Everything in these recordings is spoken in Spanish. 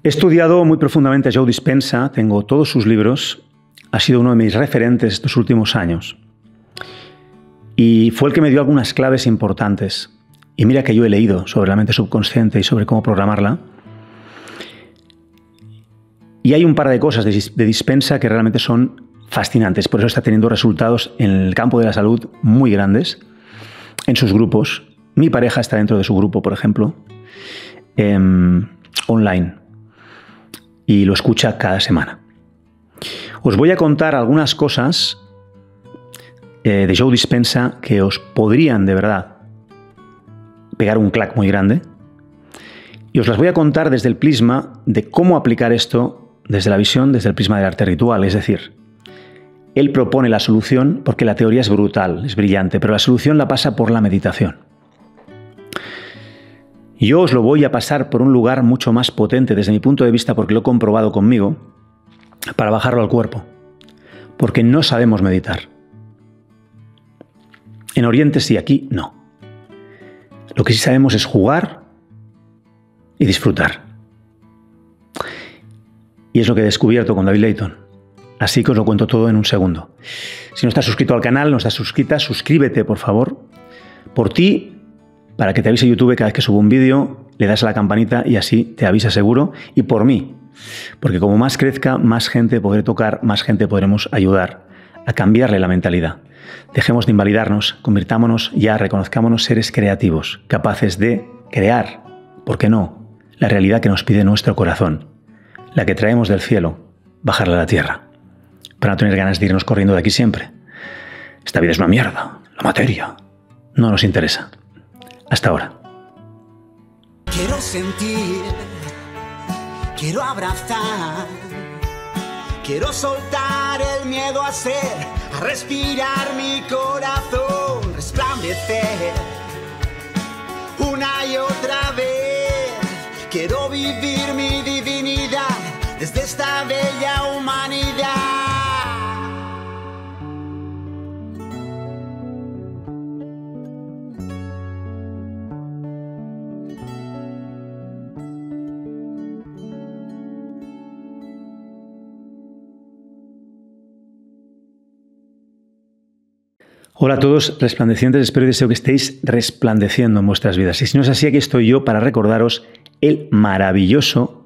He estudiado muy profundamente a Joe Dispenza, tengo todos sus libros, ha sido uno de mis referentes estos últimos años. Y fue el que me dio algunas claves importantes. Y mira que yo he leído sobre la mente subconsciente y sobre cómo programarla. Y hay un par de cosas de Dispenza que realmente son fascinantes. Por eso está teniendo resultados en el campo de la salud muy grandes, en sus grupos. Mi pareja está dentro de su grupo, por ejemplo, online. Y lo escucha cada semana. Os voy a contar algunas cosas de Joe Dispenza que os podrían, de verdad, pegar un clac muy grande. Y os las voy a contar desde el prisma de cómo aplicar esto desde la visión, desde el prisma del arte ritual. Es decir, él propone la solución porque la teoría es brutal, es brillante, pero la solución la pasa por la meditación. Yo os lo voy a pasar por un lugar mucho más potente desde mi punto de vista porque lo he comprobado conmigo para bajarlo al cuerpo. Porque no sabemos meditar. En Oriente sí, aquí no. Lo que sí sabemos es jugar y disfrutar. Y es lo que he descubierto con David Layton. Así que os lo cuento todo en un segundo. Si no estás suscrito al canal, no estás suscrita, suscríbete, por favor. Por ti, para que te avise YouTube cada vez que subo un vídeo, le das a la campanita y así te avisa seguro. Y por mí, porque como más crezca, más gente podré tocar, más gente podremos ayudar a cambiarle la mentalidad. Dejemos de invalidarnos, convirtámonos ya, reconozcámonos seres creativos, capaces de crear, ¿por qué no?, la realidad que nos pide nuestro corazón, la que traemos del cielo, bajarla a la tierra, para no tener ganas de irnos corriendo de aquí siempre. Esta vida es una mierda, la materia no nos interesa. Hasta ahora. Quiero sentir, quiero abrazar, quiero soltar el miedo a ser, a respirar mi corazón, resplandecer una y otra vez. Quiero vivir mi divinidad desde esta bella humanidad. Hola a todos, resplandecientes, espero y deseo que estéis resplandeciendo en vuestras vidas. Y si no es así, aquí estoy yo para recordaros el maravilloso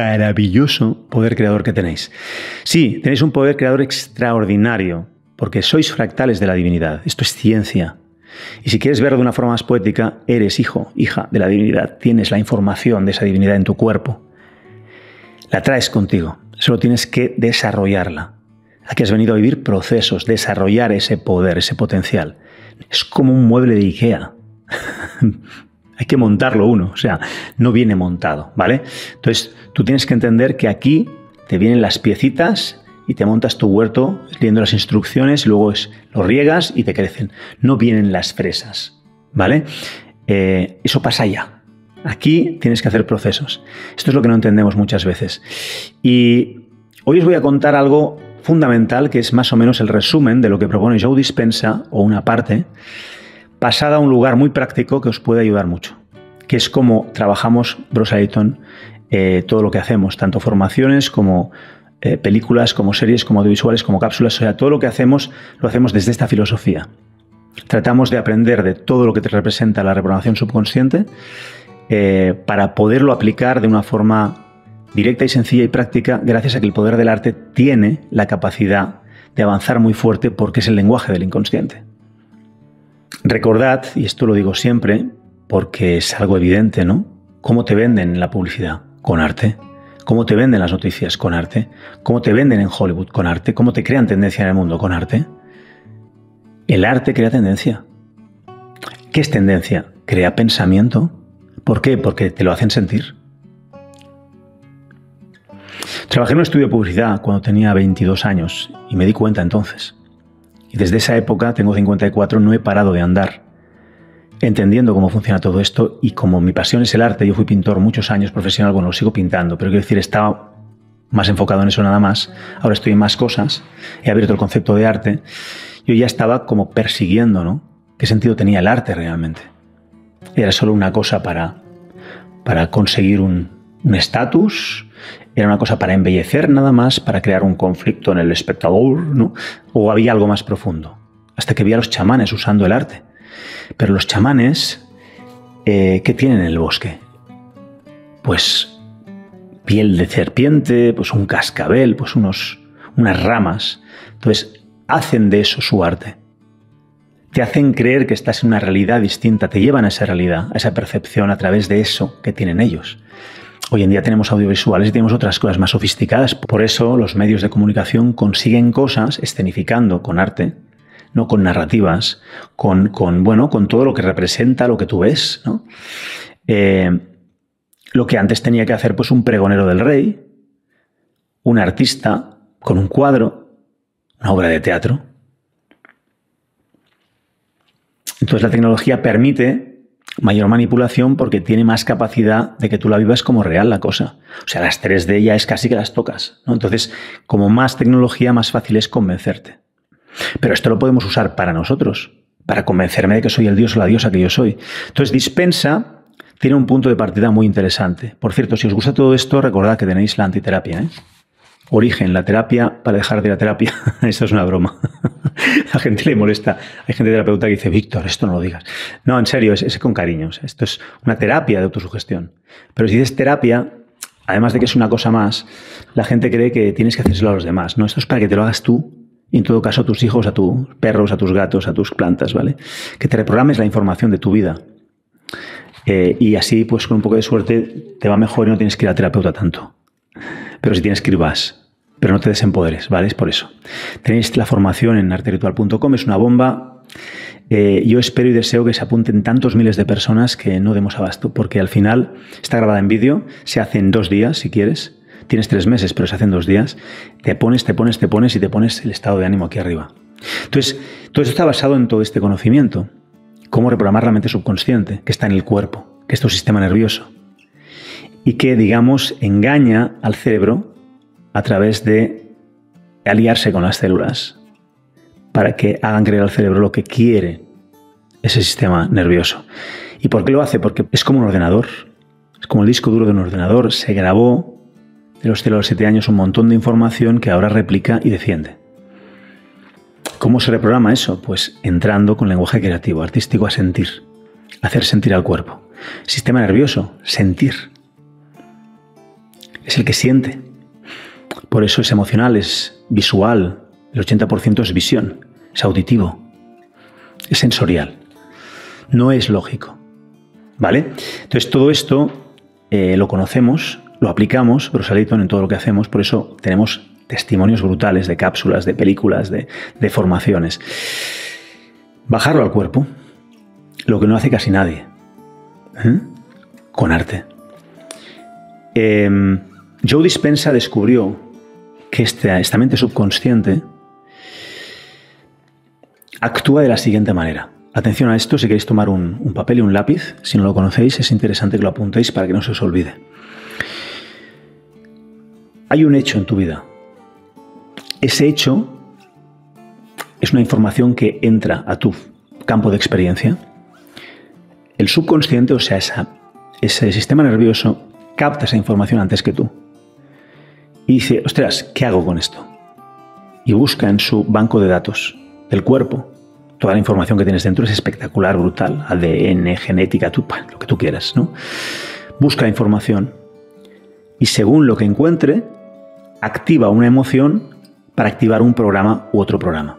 poder creador que tenéis. Sí, tenéis un poder creador extraordinario, porque sois fractales de la divinidad. Esto es ciencia. Y si quieres verlo de una forma más poética, eres hijo, hija de la divinidad. Tienes la información de esa divinidad en tu cuerpo. La traes contigo, solo tienes que desarrollarla. Aquí has venido a vivir procesos, desarrollar ese poder, ese potencial. Es como un mueble de IKEA. Hay que montarlo uno, o sea, no viene montado, ¿vale? Entonces, tú tienes que entender que aquí te vienen las piecitas y te montas tu huerto leyendo las instrucciones, y luego lo riegas y te crecen. No vienen las fresas, ¿vale? Eso pasa allá. Aquí tienes que hacer procesos. Esto es lo que no entendemos muchas veces. Y hoy os voy a contar algo fundamental, que es más o menos el resumen de lo que propone Joe Dispenza, o una parte, pasada a un lugar muy práctico que os puede ayudar mucho, que es como trabajamos Bruce Layton, todo lo que hacemos, tanto formaciones como películas, como series, como audiovisuales, como cápsulas. O sea, todo lo que hacemos, lo hacemos desde esta filosofía. Tratamos de aprender de todo lo que te representa la reprogramación subconsciente para poderlo aplicar de una forma directa y sencilla y práctica, gracias a que el poder del arte tiene la capacidad de avanzar muy fuerte porque es el lenguaje del inconsciente. Recordad, y esto lo digo siempre porque es algo evidente, ¿no? ¿Cómo te venden la publicidad? Con arte. ¿Cómo te venden las noticias? Con arte. ¿Cómo te venden en Hollywood? Con arte. ¿Cómo te crean tendencia en el mundo? Con arte. El arte crea tendencia. ¿Qué es tendencia? Crea pensamiento. ¿Por qué? Porque te lo hacen sentir. Trabajé en un estudio de publicidad cuando tenía 22 años y me di cuenta entonces. Y desde esa época, tengo 54, no he parado de andar entendiendo cómo funciona todo esto, y como mi pasión es el arte, yo fui pintor muchos años profesional, bueno, lo sigo pintando, pero quiero decir, estaba más enfocado en eso nada más. Ahora estoy en más cosas, he abierto el concepto de arte. Yo ya estaba como persiguiendo, ¿no? ¿Qué sentido tenía el arte realmente? Era solo una cosa para conseguir un un estatus, era una cosa para embellecer nada más, para crear un conflicto en el espectador, ¿no? O había algo más profundo. Hasta que vi a los chamanes usando el arte. Pero los chamanes, ¿qué tienen en el bosque? Pues piel de serpiente, pues un cascabel, pues unas ramas. Entonces, hacen de eso su arte. Te hacen creer que estás en una realidad distinta, te llevan a esa realidad, a esa percepción a través de eso que tienen ellos. Hoy en día tenemos audiovisuales y tenemos otras cosas más sofisticadas. Por eso los medios de comunicación consiguen cosas escenificando con arte, no con narrativas, con todo lo que representa lo que tú ves, ¿no? Lo que antes tenía que hacer pues un pregonero del rey, un artista con un cuadro, una obra de teatro. Entonces la tecnología permite mayor manipulación porque tiene más capacidad de que tú la vivas como real la cosa. O sea, las 3D ya es casi que las tocas, ¿no? Entonces, como más tecnología, más fácil es convencerte. Pero esto lo podemos usar para nosotros, para convencerme de que soy el dios o la diosa que yo soy. Entonces, Dispensa tiene un punto de partida muy interesante. Por cierto, si os gusta todo esto, recordad que tenéis la antiterapia, ¿eh? Origen, la terapia para dejar de la terapia. Esto es una broma. A gente le molesta. Hay gente terapeuta que dice, Víctor, esto no lo digas. No, en serio, es con cariño. Esto es una terapia de autosugestión. Pero si dices terapia, además de que es una cosa más, la gente cree que tienes que hacérselo a los demás. No, esto es para que te lo hagas tú. Y en todo caso a tus hijos, a tus perros, a tus gatos, a tus plantas, ¿vale? Que te reprogrames la información de tu vida. Y así, pues con un poco de suerte, te va mejor y no tienes que ir al terapeuta tanto. Pero si tienes que ir, vas. Pero no te desempoderes, ¿vale? Es por eso. Tenéis la formación en arteritual.com, es una bomba. Yo espero y deseo que se apunten tantos miles de personas que no demos abasto, porque al final está grabada en vídeo, se hace en 2 días, si quieres. Tienes 3 meses, pero se hace en 2 días. Te pones y te pones el estado de ánimo aquí arriba. Entonces, todo esto está basado en todo este conocimiento. Cómo reprogramar la mente subconsciente, que está en el cuerpo, que es tu sistema nervioso. Y que, digamos, engaña al cerebro a través de aliarse con las células para que hagan creer al cerebro lo que quiere ese sistema nervioso. ¿Y por qué lo hace? Porque es como un ordenador. Es como el disco duro de un ordenador. Se grabó de los 0 a los 7 años un montón de información que ahora replica y defiende. ¿Cómo se reprograma eso? Pues entrando con lenguaje creativo, artístico, a sentir. Hacer sentir al cuerpo. Sistema nervioso, sentir. Es el que siente. Por eso es emocional, es visual. El 80% es visión, es auditivo, es sensorial. No es lógico. ¿Vale? Entonces todo esto lo conocemos, lo aplicamos, Bruce en todo lo que hacemos. Por eso tenemos testimonios brutales de cápsulas, de películas, de formaciones. Bajarlo al cuerpo, lo que no hace casi nadie. Con arte. Joe Dispenza descubrió que esta mente subconsciente actúa de la siguiente manera. Atención a esto, si queréis tomar un papel y un lápiz, si no lo conocéis, es interesante que lo apuntéis para que no se os olvide. Hay un hecho en tu vida. Ese hecho es una información que entra a tu campo de experiencia. El subconsciente, o sea, ese sistema nervioso, capta esa información antes que tú. Y dice, ostras, ¿qué hago con esto? Y busca en su banco de datos del cuerpo. Toda la información que tienes dentro es espectacular, brutal. ADN, genética, lo que tú quieras, ¿no? Busca información y según lo que encuentre, activa una emoción para activar un programa u otro programa.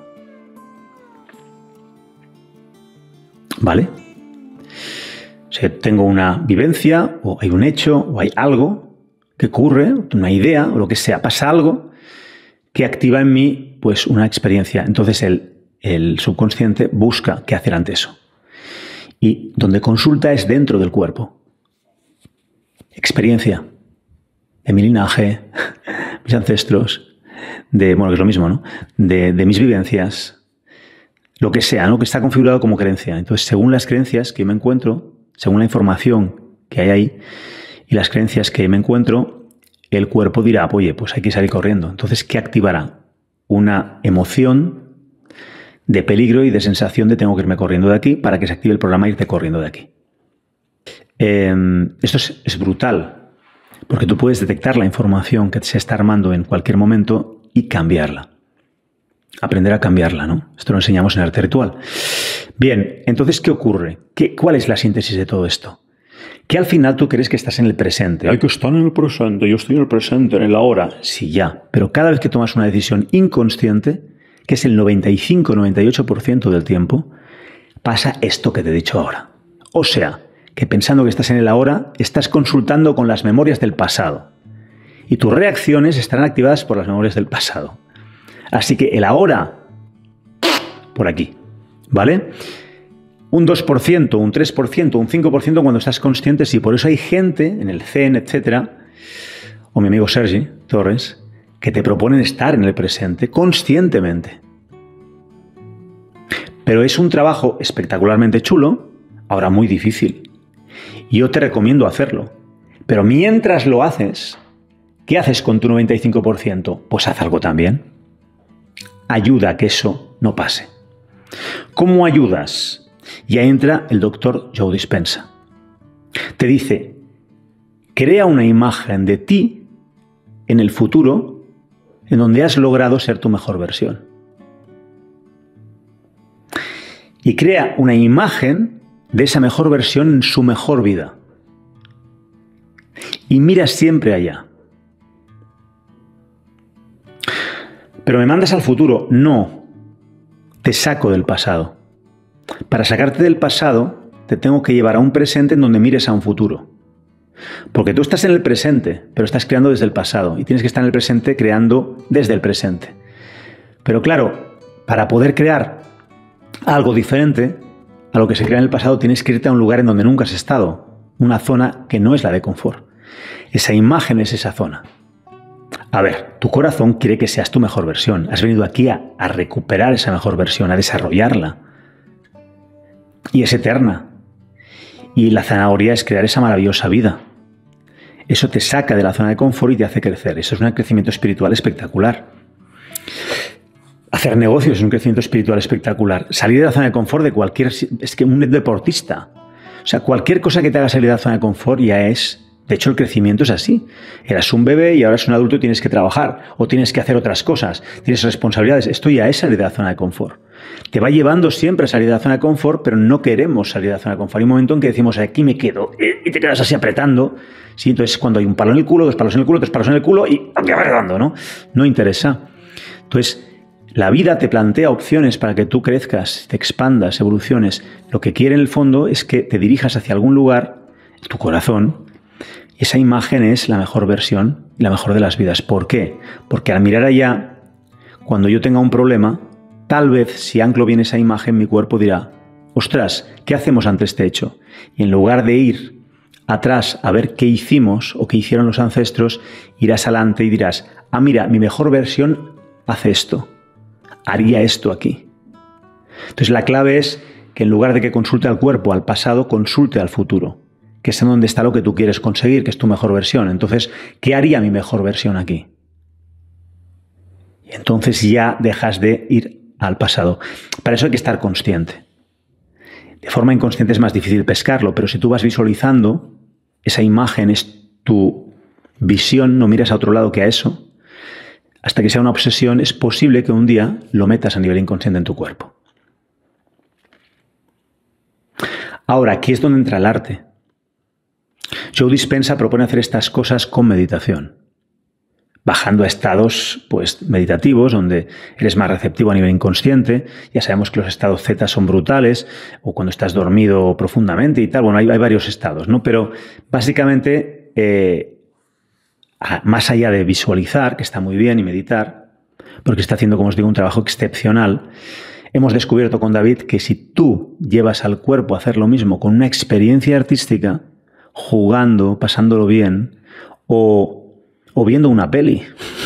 ¿Vale? O sea, tengo una vivencia, o hay un hecho, o hay algo que ocurre, una idea, o lo que sea, pasa algo que activa en mí pues una experiencia. Entonces el subconsciente busca qué hacer ante eso. Y donde consulta es dentro del cuerpo. Experiencia de mi linaje, mis ancestros, que es lo mismo, ¿no? De mis vivencias, lo que sea, ¿no? Que está configurado como creencia. Entonces, según las creencias que me encuentro, según la información que hay ahí y las creencias que me encuentro, el cuerpo dirá, oye, pues hay que salir corriendo. Entonces, ¿qué activará? Una emoción de peligro y de sensación de tengo que irme corriendo de aquí para que se active el programa irte corriendo de aquí. Esto es brutal. Porque tú puedes detectar la información que se está armando en cualquier momento y cambiarla. Aprender a cambiarla, ¿no? Esto lo enseñamos en Arte Ritual. Bien, entonces, ¿qué ocurre? ¿Cuál es la síntesis de todo esto? Que al final tú crees que estás en el presente. Hay que estar en el presente, yo estoy en el presente, en el ahora. Sí, ya. Pero cada vez que tomas una decisión inconsciente, que es el 95-98% del tiempo, pasa esto que te he dicho ahora. O sea, que pensando que estás en el ahora, estás consultando con las memorias del pasado. Y tus reacciones estarán activadas por las memorias del pasado. Así que el ahora, por aquí, ¿vale? Un 2%, un 3%, un 5% cuando estás consciente, sí. Por eso hay gente en el Zen, etcétera, o mi amigo Sergi Torres, que te proponen estar en el presente conscientemente. Pero es un trabajo espectacularmente chulo, ahora muy difícil. Y yo te recomiendo hacerlo. Pero mientras lo haces, ¿qué haces con tu 95%? Pues haz algo también. Ayuda a que eso no pase. ¿Cómo ayudas? Ya entra el doctor Joe Dispenza. Te dice, crea una imagen de ti en el futuro en donde has logrado ser tu mejor versión. Y crea una imagen de esa mejor versión en su mejor vida. Y mira siempre allá. Pero me mandas al futuro. No, te saco del pasado. Para sacarte del pasado, te tengo que llevar a un presente en donde mires a un futuro. Porque tú estás en el presente, pero estás creando desde el pasado. Y tienes que estar en el presente creando desde el presente. Pero claro, para poder crear algo diferente a lo que se crea en el pasado, tienes que irte a un lugar en donde nunca has estado. Una zona que no es la de confort. Esa imagen es esa zona. A ver, tu corazón quiere que seas tu mejor versión. Has venido aquí a recuperar esa mejor versión, a desarrollarla. Y es eterna. Y la zanahoria es crear esa maravillosa vida. Eso te saca de la zona de confort y te hace crecer. Eso es un crecimiento espiritual espectacular. Hacer negocios es un crecimiento espiritual espectacular. Salir de la zona de confort de cualquier... Es que un deportista. O sea, cualquier cosa que te haga salir de la zona de confort ya es... De hecho, el crecimiento es así. Eras un bebé y ahora eres un adulto y tienes que trabajar. O tienes que hacer otras cosas. Tienes responsabilidades. Esto ya es salir de la zona de confort. Te va llevando siempre a salir de la zona de confort, pero no queremos salir de la zona de confort. Hay un momento en que decimos, aquí me quedo. Y te quedas así apretando. ¿Sí? Entonces, cuando hay un palo en el culo, dos palos en el culo, tres palos en el culo y acabas dando, ¿no? No interesa. Entonces, la vida te plantea opciones para que tú crezcas, te expandas, evoluciones. Lo que quiere en el fondo es que te dirijas hacia algún lugar, tu corazón. Esa imagen es la mejor versión y la mejor de las vidas. ¿Por qué? Porque al mirar allá, cuando yo tenga un problema, tal vez si anclo bien esa imagen, mi cuerpo dirá, ostras, ¿qué hacemos ante este hecho? Y en lugar de ir atrás a ver qué hicimos o qué hicieron los ancestros, irás adelante y dirás, ah, mira, mi mejor versión hace esto, haría esto aquí. Entonces la clave es que en lugar de que consulte al cuerpo, al pasado, consulte al futuro, que es en donde está lo que tú quieres conseguir, que es tu mejor versión. Entonces, ¿qué haría mi mejor versión aquí? Y entonces ya dejas de ir al pasado. Para eso hay que estar consciente. De forma inconsciente es más difícil pescarlo, pero si tú vas visualizando, esa imagen es tu visión, no miras a otro lado que a eso, hasta que sea una obsesión, es posible que un día lo metas a nivel inconsciente en tu cuerpo. Ahora, aquí es donde entra el arte. Joe Dispenza propone hacer estas cosas con meditación, bajando a estados pues, meditativos, donde eres más receptivo a nivel inconsciente. Ya sabemos que los estados Z son brutales, o cuando estás dormido profundamente y tal. Bueno, hay varios estados, ¿no? Pero básicamente, más allá de visualizar, que está muy bien, y meditar, porque está haciendo, como os digo, un trabajo excepcional, hemos descubierto con David que si tú llevas al cuerpo a hacer lo mismo con una experiencia artística, jugando, pasándolo bien, o viendo una peli.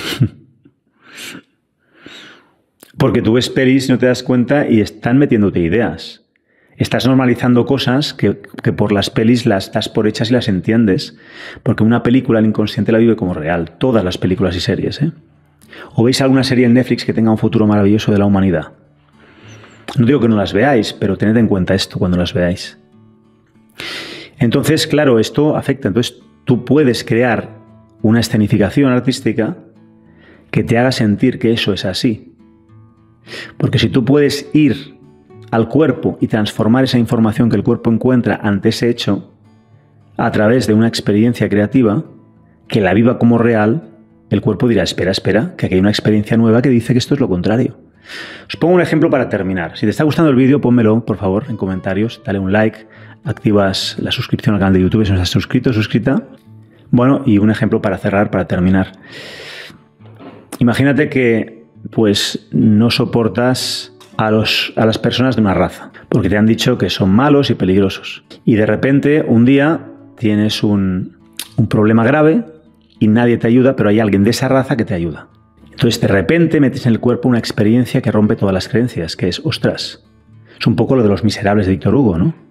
Porque tú ves pelis y no te das cuenta y están metiéndote ideas. Estás normalizando cosas que por las pelis las das por hechas y las entiendes. Porque una película el inconsciente la vive como real. Todas las películas y series, ¿eh? O veis alguna serie en Netflix que tenga un futuro maravilloso de la humanidad. No digo que no las veáis, pero tened en cuenta esto cuando las veáis. Entonces, claro, esto afecta. Entonces, tú puedes crear una escenificación artística que te haga sentir que eso es así. Porque si tú puedes ir al cuerpo y transformar esa información que el cuerpo encuentra ante ese hecho a través de una experiencia creativa que la viva como real, el cuerpo dirá, espera, que aquí hay una experiencia nueva que dice que esto es lo contrario. Os pongo un ejemplo para terminar. Si te está gustando el vídeo, pónmelo, por favor, en comentarios, dale un like, activas la suscripción al canal de YouTube si no estás suscrito o suscrita. Bueno, y un ejemplo para cerrar, para terminar. Imagínate que pues no soportas a las personas de una raza, porque te han dicho que son malos y peligrosos. Y de repente, un día, tienes un problema grave y nadie te ayuda, pero hay alguien de esa raza que te ayuda. Entonces, de repente, metes en el cuerpo una experiencia que rompe todas las creencias, que es, ostras, es un poco lo de Los Miserables de Víctor Hugo, ¿no?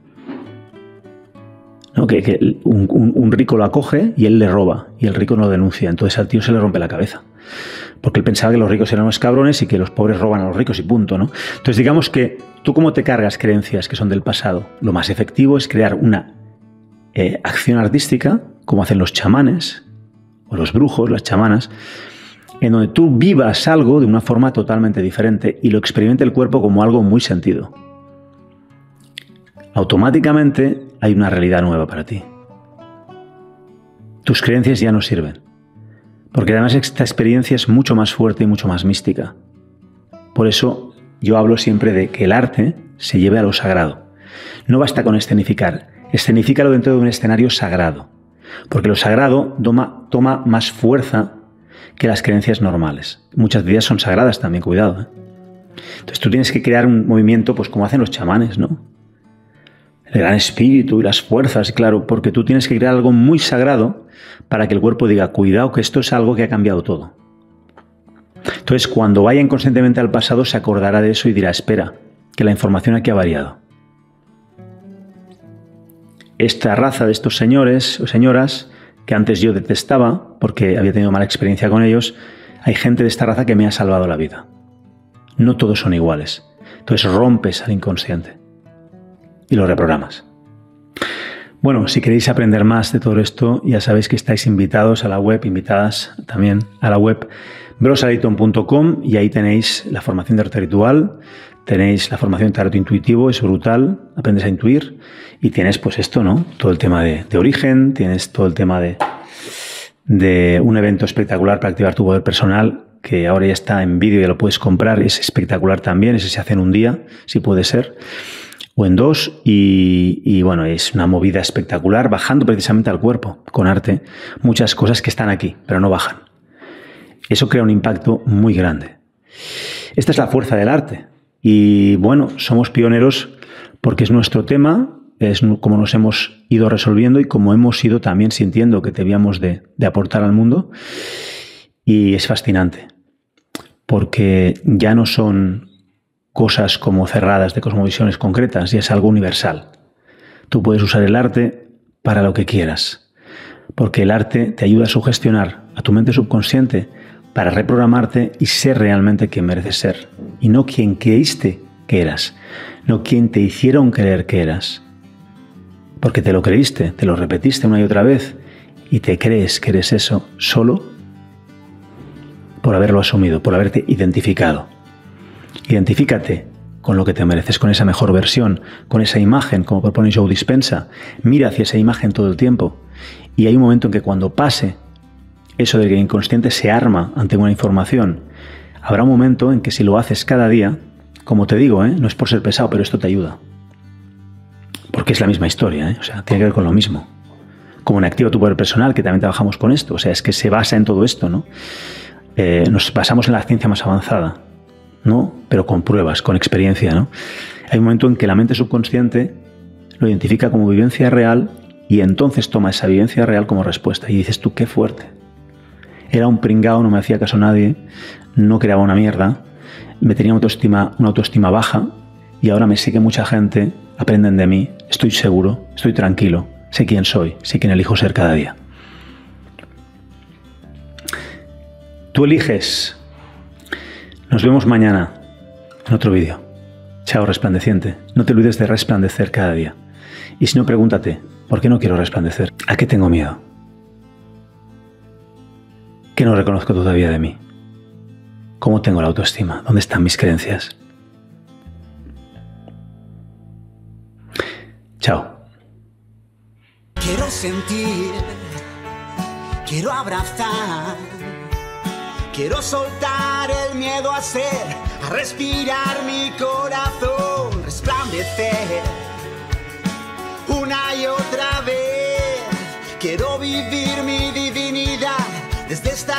Que un rico lo acoge y él le roba, y el rico no lo denuncia. Entonces al tío se le rompe la cabeza, porque él pensaba que los ricos eran unos cabrones y que los pobres roban a los ricos y punto, ¿no? Entonces digamos que tú, ¿cómo te cargas creencias que son del pasado? Lo más efectivo es crear una acción artística, como hacen los chamanes, o los brujos, las chamanas, en donde tú vivas algo de una forma totalmente diferente y lo experimente el cuerpo como algo muy sentido. Automáticamente hay una realidad nueva para ti. Tus creencias ya no sirven, porque además esta experiencia es mucho más fuerte y mucho más mística. Por eso yo hablo siempre de que el arte se lleve a lo sagrado. No basta con escenificar, escenifícalo dentro de un escenario sagrado, porque lo sagrado toma más fuerza que las creencias normales. Muchas de ellas son sagradas también, cuidado, ¿eh? Entonces tú tienes que crear un movimiento, pues como hacen los chamanes, ¿no? El gran espíritu y las fuerzas, claro, porque tú tienes que crear algo muy sagrado para que el cuerpo diga, cuidado que esto es algo que ha cambiado todo. Entonces, cuando vaya inconscientemente al pasado, se acordará de eso y dirá, espera, que la información aquí ha variado. Esta raza de estos señores o señoras que antes yo detestaba porque había tenido mala experiencia con ellos, hay gente de esta raza que me ha salvado la vida. No todos son iguales. Entonces rompes al inconsciente y lo reprogramas. Bueno, si queréis aprender más de todo esto, ya sabéis que estáis invitados a la web, invitadas también a la web brosaleighton.com, y ahí tenéis la formación de arte ritual, tenéis la formación de tarot intuitivo, es brutal, aprendes a intuir, y tienes pues esto, ¿no? Todo el tema de origen, tienes todo el tema de un evento espectacular para activar tu poder personal, que ahora ya está en vídeo y lo puedes comprar, es espectacular también, ese se hace en un día, si puede ser, o en 2, y bueno, es una movida espectacular, bajando precisamente al cuerpo, con arte, muchas cosas que están aquí, pero no bajan. Eso crea un impacto muy grande. Esta es la fuerza del arte, y bueno, somos pioneros porque es nuestro tema, es como nos hemos ido resolviendo y como hemos ido también sintiendo que debíamos de aportar al mundo, y es fascinante, porque ya no son cosas como cerradas de cosmovisiones concretas, y es algo universal. Tú puedes usar el arte para lo que quieras, porque el arte te ayuda a sugestionar a tu mente subconsciente para reprogramarte y ser realmente quien mereces ser, y no quien creíste que eras, no quien te hicieron creer que eras, porque te lo creíste, te lo repetiste una y otra vez, y te crees que eres eso solo por haberlo asumido, por haberte identificado. Identifícate con lo que te mereces, con esa mejor versión, con esa imagen, como propone Joe Dispenza. Mira hacia esa imagen todo el tiempo. Y hay un momento en que cuando pase eso de que el inconsciente se arma ante una información, habrá un momento en que si lo haces cada día, como te digo, no es por ser pesado, pero esto te ayuda. Porque es la misma historia, o sea, tiene que ver con lo mismo. Como en Activa tu Poder Personal, que también trabajamos con esto. O sea, es que se basa en todo esto, ¿no? Nos basamos en la ciencia más avanzada, ¿no? Pero con pruebas, con experiencia, ¿no? Hay un momento en que la mente subconsciente lo identifica como vivencia real y entonces toma esa vivencia real como respuesta. Y dices tú, qué fuerte. Era un pringao, no me hacía caso a nadie, no creaba una mierda, me tenía una autoestima baja, y ahora me sigue mucha gente, aprenden de mí, estoy seguro, estoy tranquilo, sé quién soy, sé quién elijo ser cada día. Tú eliges. Nos vemos mañana en otro vídeo. Chao, resplandeciente. No te olvides de resplandecer cada día. Y si no, pregúntate, ¿por qué no quiero resplandecer? ¿A qué tengo miedo? ¿Qué no reconozco todavía de mí? ¿Cómo tengo la autoestima? ¿Dónde están mis creencias? Chao. Quiero sentir, quiero abrazar, quiero soltar el miedo a ser, a respirar mi corazón, resplandecer una y otra vez. Quiero vivir mi divinidad desde esta